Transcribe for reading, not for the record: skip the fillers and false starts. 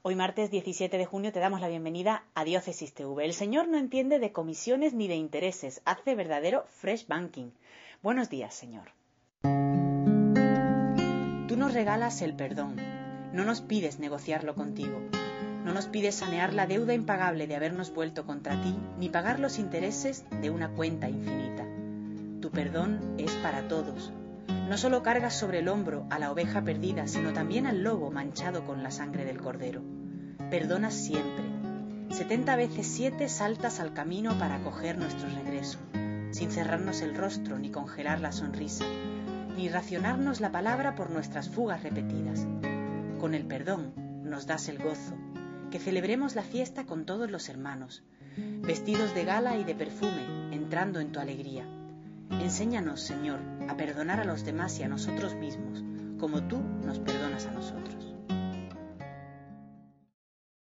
Hoy martes 17 de junio te damos la bienvenida a Diócesis TV. El Señor no entiende de comisiones ni de intereses, hace verdadero fresh banking. Buenos días, Señor. Tú nos regalas el perdón, no nos pides negociarlo contigo, no nos pides sanear la deuda impagable de habernos vuelto contra ti, ni pagar los intereses de una cuenta infinita. Tu perdón es para todos. No solo cargas sobre el hombro a la oveja perdida, sino también al lobo manchado con la sangre del cordero. Perdonas siempre. 70 veces 7 saltas al camino para acoger nuestro regreso, sin cerrarnos el rostro ni congelar la sonrisa, ni racionarnos la palabra por nuestras fugas repetidas. Con el perdón nos das el gozo, que celebremos la fiesta con todos los hermanos, vestidos de gala y de perfume, entrando en tu alegría. Enséñanos, Señor, a perdonar a los demás y a nosotros mismos, como tú nos perdonas a nosotros.